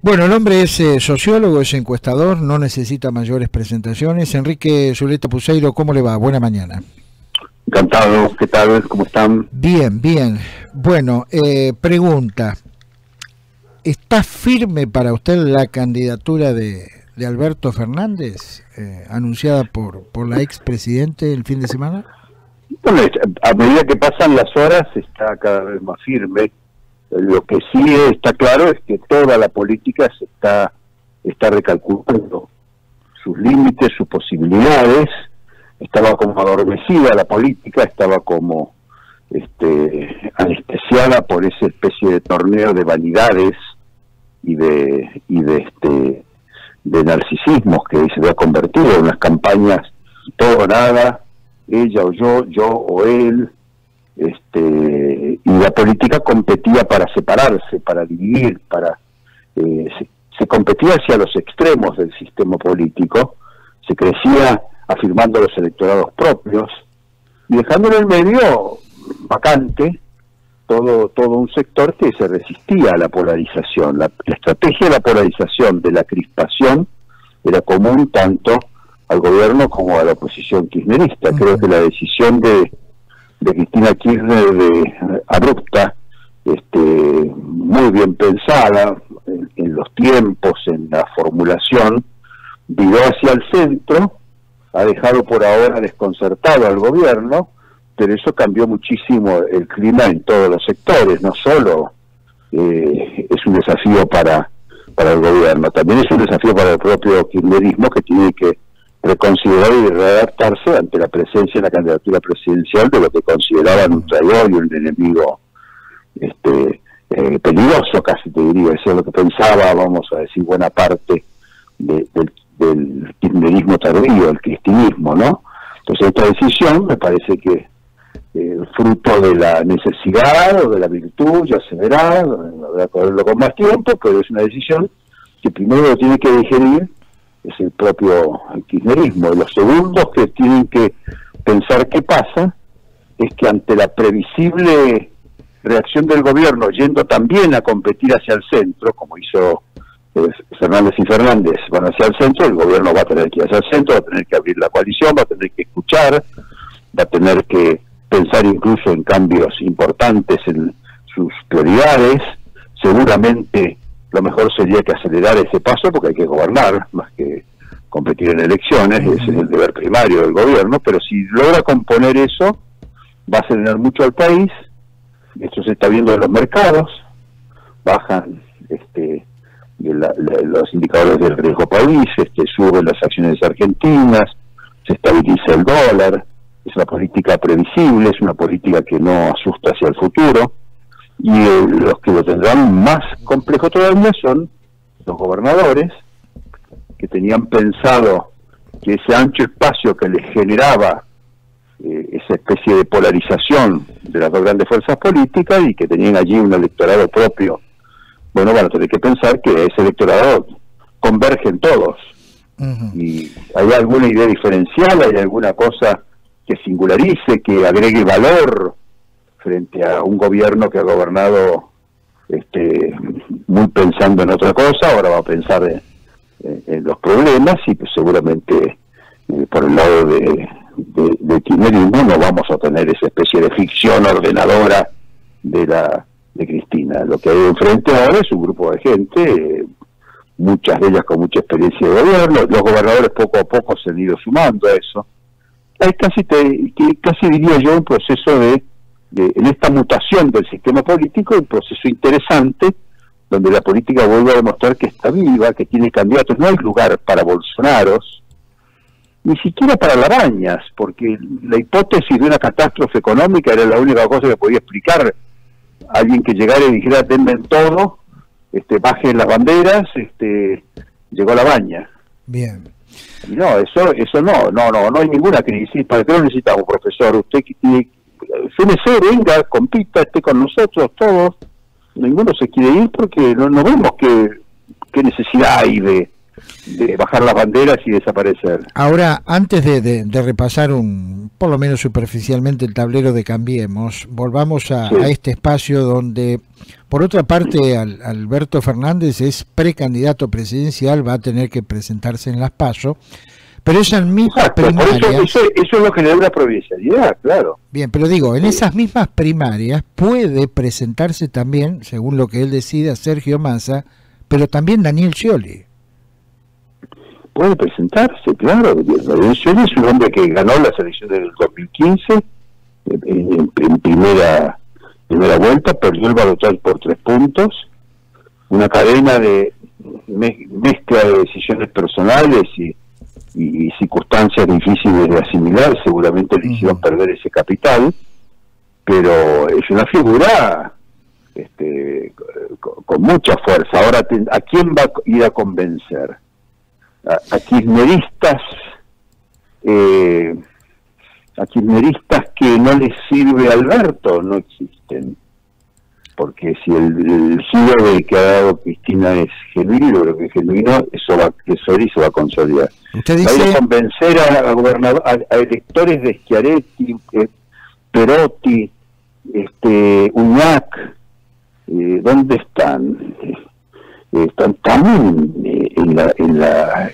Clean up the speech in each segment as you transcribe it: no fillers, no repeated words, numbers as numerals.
Bueno, el hombre es sociólogo, es encuestador, no necesita mayores presentaciones. Enrique Zuleta Puseiro, ¿cómo le va? Buena mañana. Encantado, ¿qué tal? ¿Cómo están? Bien, bien. Bueno, pregunta. ¿Está firme para usted la candidatura de Alberto Fernández, anunciada por la expresidente el fin de semana? Bueno, a medida que pasan las horas está cada vez más firme. Lo que sí está claro es que toda la política se está recalculando sus límites, sus posibilidades. Estaba como adormecida la política, estaba como anestesiada por esa especie de torneo de vanidades y de narcisismos que se había convertido en unas campañas todo o nada, ella o yo o él, y la política competía para separarse, para dividir, se competía hacia los extremos del sistema político, se crecía afirmando los electorados propios y dejando en el medio vacante todo un sector que se resistía a la polarización. La estrategia de la polarización, de la crispación, era común tanto al gobierno como a la oposición kirchnerista. Creo que la decisión de Cristina Kirchner abrupta, muy bien pensada en los tiempos, en la formulación, viró hacia el centro, ha dejado por ahora desconcertado al gobierno, pero eso cambió muchísimo el clima en todos los sectores. No solo es un desafío para el gobierno, también es un desafío para el propio kirchnerismo, que tiene que reconsiderar y readaptarse ante la presencia en la candidatura presidencial de lo que consideraban un traidor y un enemigo peligroso, casi te diría. Eso es lo que pensaba, vamos a decir, buena parte del kirchnerismo tardío, el cristinismo, ¿no? Entonces esta decisión me parece que fruto de la necesidad o de la virtud, ya se verá, habrá que verlo con más tiempo, pero es una decisión que primero lo tiene que digerir es el propio kirchnerismo, y los segundos que tienen que pensar qué pasa es que ante la previsible reacción del gobierno yendo también a competir hacia el centro, como hizo Fernández y Fernández van hacia el centro, el gobierno va a tener que ir hacia el centro, va a tener que abrir la coalición, va a tener que escuchar, va a tener que pensar incluso en cambios importantes en sus prioridades. Seguramente lo mejor sería que acelerar ese paso, porque hay que gobernar más que competir en elecciones, ese es el deber primario del gobierno, pero si logra componer eso, va a acelerar mucho al país. Esto se está viendo en los mercados, bajan los indicadores del riesgo país, suben las acciones argentinas, se estabiliza el dólar. Es una política previsible, es una política que no asusta hacia el futuro, y los que lo tendrán más complejo todavía son los gobernadores, que tenían pensado que ese ancho espacio que les generaba esa especie de polarización de las dos grandes fuerzas políticas y que tenían allí un electorado propio, bueno, van a tener que pensar que ese electorado convergen todos. Y hay alguna idea diferencial, hay alguna cosa que singularice, que agregue valor frente a un gobierno que ha gobernado muy pensando en otra cosa, ahora va a pensar en los problemas, y pues seguramente por el lado de kirchnerismo no vamos a tener esa especie de ficción ordenadora de Cristina. Lo que hay enfrente ahora es un grupo de gente, muchas de ellas con mucha experiencia de gobierno. Los gobernadores poco a poco se han ido sumando a eso. Hay casi diría yo un proceso en esta mutación del sistema político, un proceso interesante, donde la política vuelve a demostrar que está viva, que tiene candidatos. No hay lugar para Bolsonaros, ni siquiera para Labañas, porque la hipótesis de una catástrofe económica era la única cosa que podía explicar a alguien que llegara y dijera: denme todo, bajen las banderas, llegó Labaña. Bien. Y no, eso no hay ninguna crisis. ¿Para qué lo necesitamos, profesor? Usted suele venga, compita, esté con nosotros todos. Ninguno se quiere ir porque no vemos qué necesidad hay de bajar las banderas y desaparecer. Ahora, antes de repasar por lo menos superficialmente el tablero de Cambiemos, volvamos a este espacio donde Por otra parte, Alberto Fernández es precandidato presidencial, va a tener que presentarse en las PASO, pero esas mismas primarias... Eso es lo que le da una provincialidad, claro. Bien, pero digo, en esas mismas primarias puede presentarse también, según lo que él decida, Sergio Massa, pero también Daniel Scioli. Puede presentarse, claro. Daniel Scioli es un hombre que ganó las elecciones del 2015 en primera vuelta, perdió el balotaje por 3 puntos, una cadena de mezcla de decisiones personales y circunstancias difíciles de asimilar, seguramente le hicieron perder ese capital, pero es una figura con mucha fuerza. Ahora, ¿a quién va a ir a convencer? A kirchneristas que no les sirve Alberto, no existen, porque si el giro del que ha dado Cristina es genuino, lo que es genuino, eso va a crecer y se va a consolidar. Usted dice... Va a convencer a electores de Schiaretti, Perotti, Uñac, ¿dónde están? Están también en la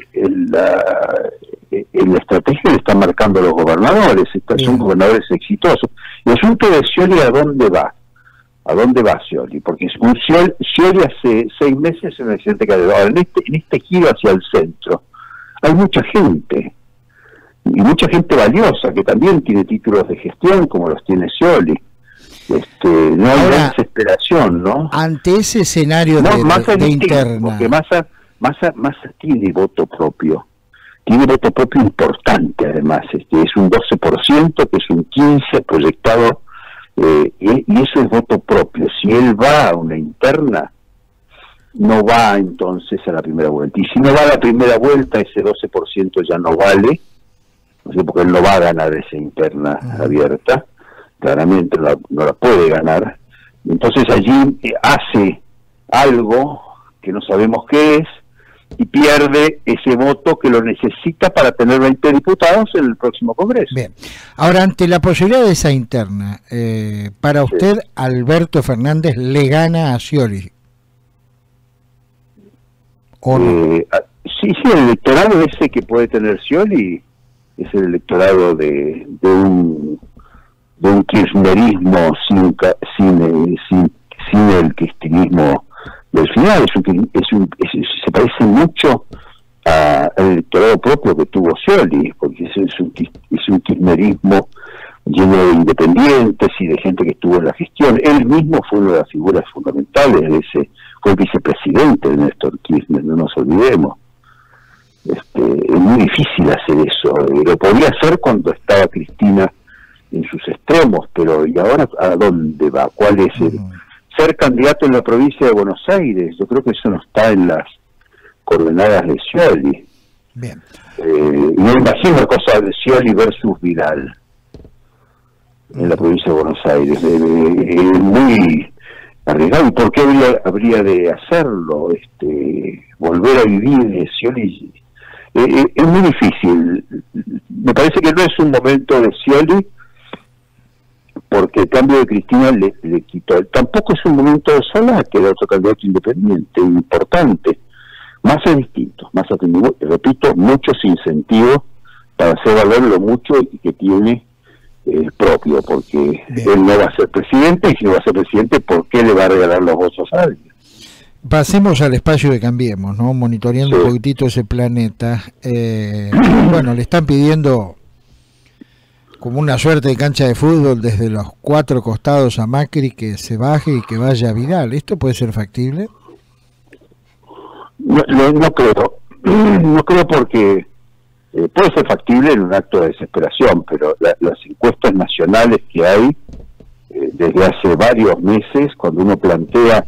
estrategia que están marcando los gobernadores. Son gobernadores exitosos. El asunto de Scioli, ¿a dónde va? ¿A dónde va Scioli? Porque Scioli hace 6 meses en el presidente Calderón. En este giro hacia el centro hay mucha gente, y mucha gente valiosa que también tiene títulos de gestión como los tiene Scioli. No hay Ahora, desesperación, ¿no? Ante ese escenario de interna... Porque Massa tiene voto propio. Tiene voto propio importante, además. Es un 12%, que es un 15% proyectado, y eso es voto propio. Si él va a una interna, no va entonces a la primera vuelta. Y si no va a la primera vuelta, ese 12% ya no vale, no sé, porque él no va a ganar esa interna abierta. Claramente no la puede ganar. Entonces allí hace algo que no sabemos qué es y pierde ese voto que lo necesita para tener 20 diputados en el próximo Congreso. Bien. Ahora, ante la posibilidad de esa interna, para usted, Alberto Fernández le gana a Scioli, ¿o no? Sí, el electorado ese que puede tener Scioli es el electorado de un kirchnerismo sin el cristinismo del final. Se parece mucho al electorado propio que tuvo Scioli, porque es un kirchnerismo lleno de independientes y de gente que estuvo en la gestión. Él mismo fue una de las figuras fundamentales de fue el vicepresidente de Néstor Kirchner, no nos olvidemos. Es muy difícil hacer eso. Lo podía hacer cuando estaba Cristina en sus extremos, pero ¿y ahora a dónde va? ¿Cuál es el ser candidato en la provincia de Buenos Aires? Yo creo que eso no está en las coordenadas de Scioli. Bien. No imagino cosa de Scioli versus Vidal en la provincia de Buenos Aires. Es muy arriesgado. ¿Y por qué habría de hacerlo? Volver a vivir Scioli es muy difícil. Me parece que no es un momento de Scioli, porque el cambio de Cristina le quitó. Tampoco es un momento de Solá, que era otro candidato independiente, importante. Massa es distinto. Massa tiene, repito, muchos incentivos para hacer valer lo mucho y que tiene propio, porque él no va a ser presidente, y si no va a ser presidente, ¿por qué le va a regalar los votos a alguien? Pasemos al espacio de Cambiemos, ¿no? Monitoreando un poquitito ese planeta. Bueno, le están pidiendo como una suerte de cancha de fútbol desde los 4 costados a Macri, que se baje y que vaya a Vidal. ¿Esto puede ser factible? No creo. No creo, porque puede ser factible en un acto de desesperación, pero las encuestas nacionales que hay desde hace varios meses, cuando uno plantea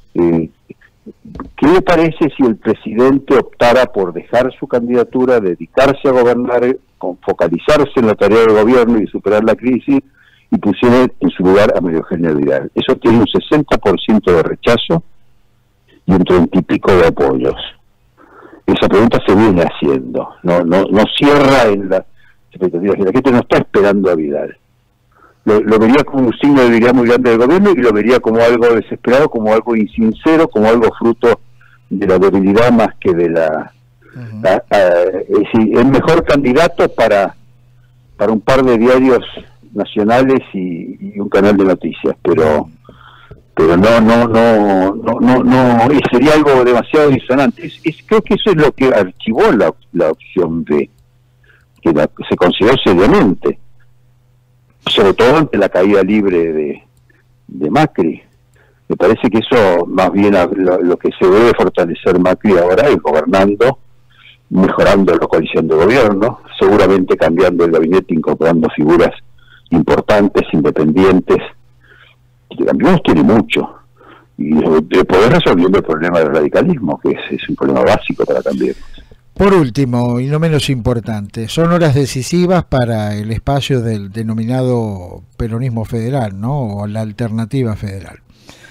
¿qué le parece si el presidente optara por dejar su candidatura, dedicarse a gobernar, focalizarse en la tarea del gobierno y superar la crisis, y pusiera en su lugar a María Eugenia Vidal? Eso tiene un 60% de rechazo y un 30 y pico de apoyos. Esa pregunta se viene haciendo, no cierra en la expectativa. La gente no está esperando a Vidal, lo vería como un signo de debilidad muy grande del gobierno, y lo vería como algo desesperado, como algo insincero, como algo fruto de la debilidad más que de la... es decir, el mejor candidato para un par de diarios nacionales y un canal de noticias, pero no, y sería algo demasiado disonante. Creo que eso es lo que archivó la opción B, que se consideró seriamente, sobre todo ante la caída libre de Macri. Me parece que eso, más bien, lo que se debe fortalecer Macri ahora es gobernando, mejorando la coalición de gobierno, seguramente cambiando el gabinete, incorporando figuras importantes, independientes, que Cambiemos tiene mucho, y de poder resolviendo el problema del radicalismo, que es un problema básico para Cambiemos. Por último, y no menos importante, son horas decisivas para el espacio del denominado peronismo federal, ¿no? O la alternativa federal.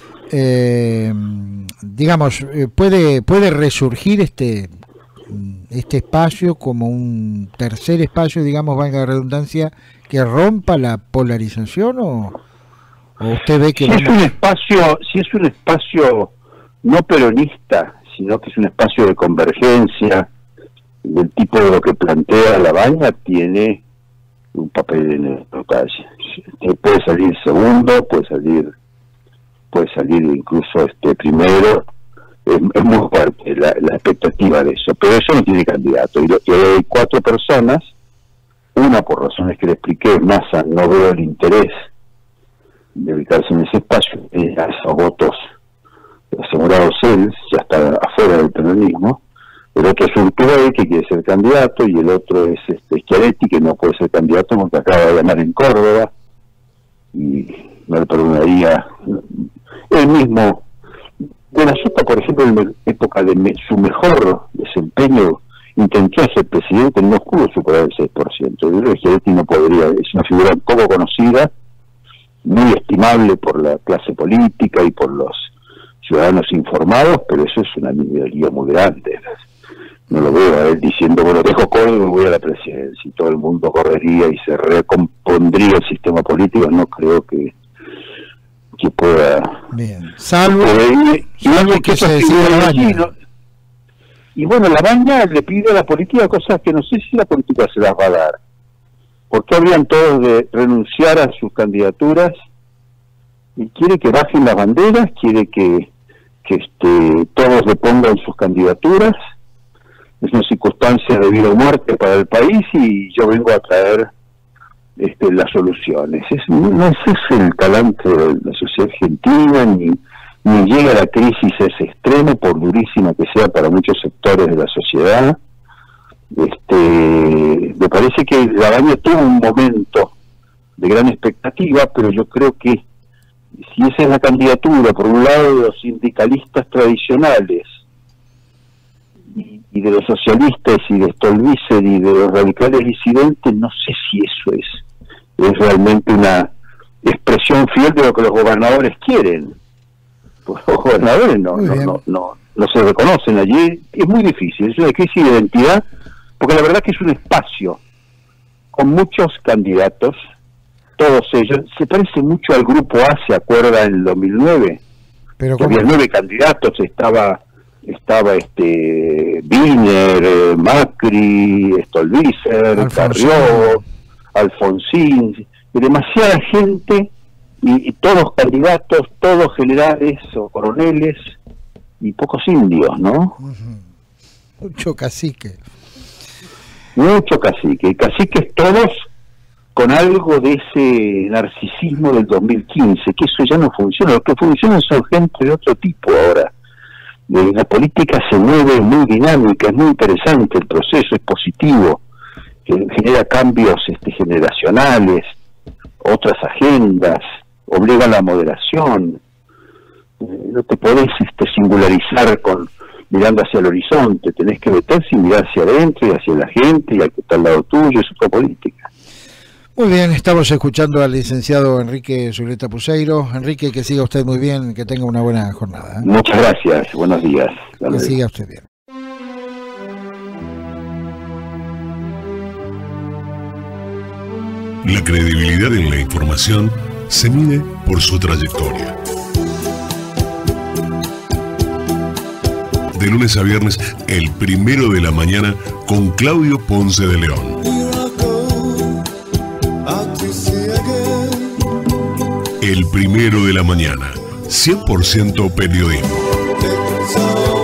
Digamos, puede resurgir este espacio como un tercer espacio, digamos, valga la redundancia, que rompa la polarización, o usted ve que si es un espacio no peronista, sino que es un espacio de convergencia del tipo de lo que plantea Labaña, tiene un papel en el detalle. Puede salir segundo, puede salir incluso primero. Es muy fuerte la expectativa de eso, pero eso no tiene candidato, y hay 4 personas, una por razones que le expliqué, Massa no veo el interés de ubicarse en ese espacio, a esos votos asegurados él, ya está afuera del peronismo. El otro es Urtubey, que quiere ser candidato, y el otro es Schiaretti, que no puede ser candidato porque acaba de ganar en Córdoba, y no le perdonaría él mismo. De la Sota, por ejemplo, en la época de su mejor desempeño, intentó ser presidente, no pudo superar el 6%. Yo creo que Schiaretti no podría, es una figura poco conocida, muy estimable por la clase política y por los ciudadanos informados, pero eso es una minoría muy grande. No lo veo a él diciendo, bueno, dejo Córdoba y voy a la presidencia, y todo el mundo correría y se recompondría el sistema político. No creo que pueda... Bien, salvo que se decida Labaña. Y bueno, Labaña le pide a la política cosas que no sé si la política se las va a dar, porque habrían todos de renunciar a sus candidaturas, y quiere que bajen las banderas, quiere que todos le pongan sus candidaturas. Es una circunstancia de vida o muerte para el país, y yo vengo a traer las soluciones. No ese es el talante de la sociedad argentina, ni llega a la crisis a ese extremo, por durísima que sea para muchos sectores de la sociedad. Me parece que Labaña tuvo un momento de gran expectativa, pero yo creo que si esa es la candidatura, por un lado, de los sindicalistas tradicionales, y de los socialistas, y de Stolbizer, y de los radicales disidentes, no sé si eso es realmente una expresión fiel de lo que los gobernadores quieren. Pues los gobernadores no se reconocen allí. Es muy difícil, es una crisis de identidad, porque la verdad que es un espacio con muchos candidatos, todos ellos. Se parece mucho al Grupo A, ¿se acuerda? En el 2009, pero había 9 candidatos, estaba Wiener, Macri, Stolbizer, Carrió, Alfonsín, demasiada gente, y todos candidatos, todos generales o coroneles, y pocos indios, ¿no? Mucho cacique, caciques todos con algo de ese narcisismo del 2015, que eso ya no funciona. Lo que funciona son gente de otro tipo ahora. La política se mueve muy dinámica, es muy interesante el proceso, es positivo, que genera cambios generacionales, otras agendas, obliga a la moderación. No te podés singularizar mirando hacia el horizonte, tenés que meterse y mirar hacia adentro y hacia la gente y al que está al lado tuyo, es otra política. Muy bien, estamos escuchando al licenciado Enrique Zuleta Puseiro. Enrique, que siga usted muy bien, que tenga una buena jornada. Muchas gracias, buenos días. Que siga usted bien. La credibilidad en la información se mide por su trayectoria. De lunes a viernes, El Primero de la Mañana, con Claudio Ponce de León. El Primero de la Mañana, 100% periodismo.